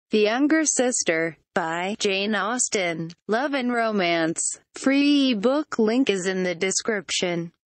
The Younger Sister, by Jane Austen. Love and Romance. Free ebook link is in the description.